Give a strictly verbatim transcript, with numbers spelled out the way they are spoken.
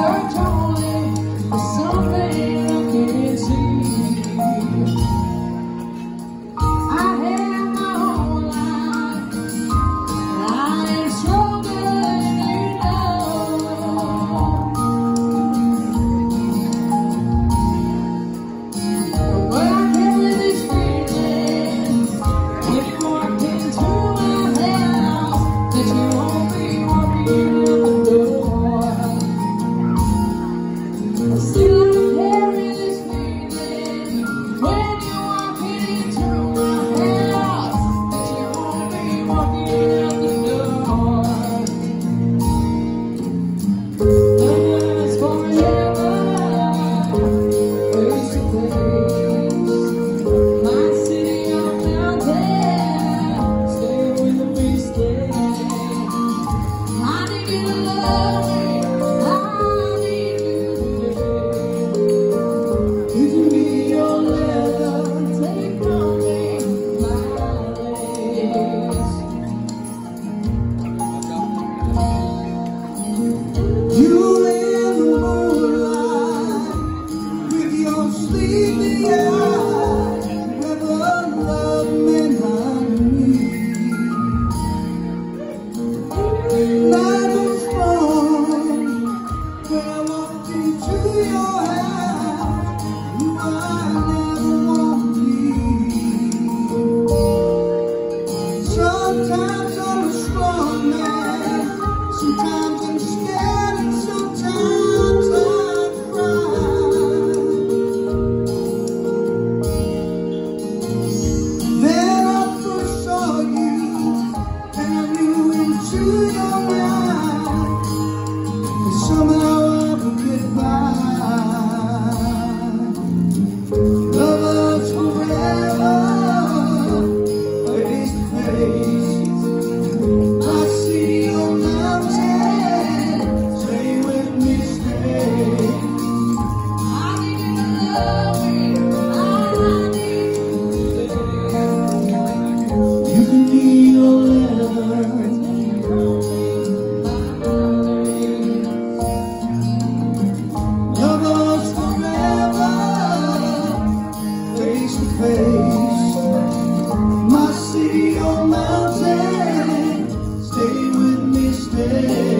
search only for something I can't see. I have my own life, and I am stronger than you know. But I carry this feeling when you walk into my house that you won't be walking out the door. Still I carry this feeling when you walk into my house that you won't be walking out the door. Lovers forever, face to face. My city on mountain, stay with me, stay. I need you to love me, I need you today. You can be your leather, take on me, my lace. You in the moonlight, with your sleepy eyes, never loved me like me. Night was strong when I walked into your house. You I never want to leave. Sometimes I'm a strong man, sometimes I'm scared, and sometimes I cry. Then I first saw you, and I knew into your eyes that somehow I would get by. Lovers forever, face to face. My city on mountain, stay with me, stay. I need you to love me, I need you today. You can be your leather, take on me, my lace. Lovers forever, face to face. My city on mountain, stay with me, stay.